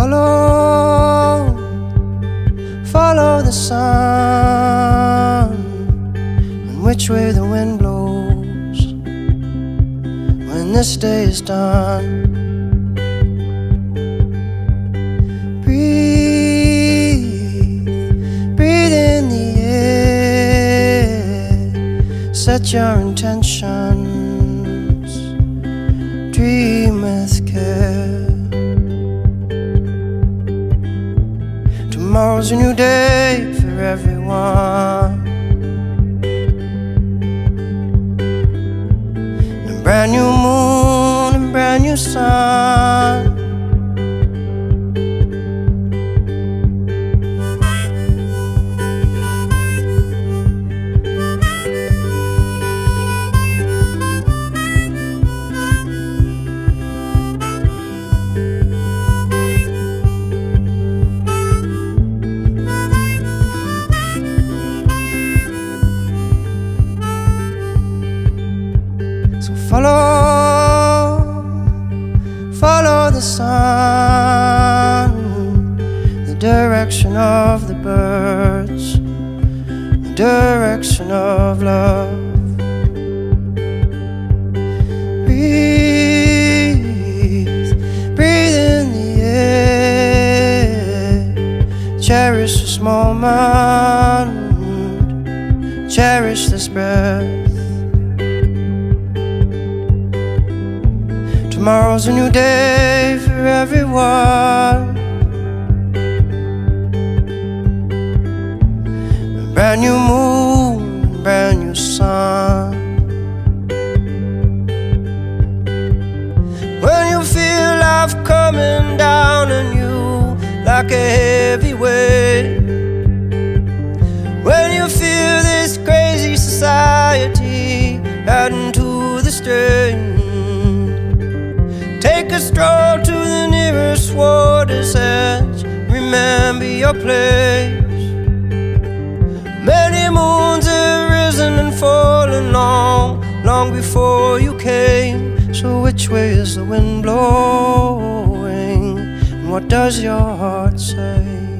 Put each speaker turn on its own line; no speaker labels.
follow the sun, and which way the wind blows when this day is done. Breathe in the air, set your intentions, dream with care. Tomorrow's a new day for everyone, and a brand new moon and brand new sun. So follow the sun, the direction of the birds, the direction of love. Breathe in the air, cherish this moment, cherish this breath. Tomorrow's a new day for everyone, a brand new moon, a brand new sun. When you feel life coming down on you like a heavy weight, when you feel this crazy society adding to the strain, take a stroll to the nearest water's edge. Remember your place. Many moons have risen and fallen long before you came. So which way is the wind blowing? And what does your heart say?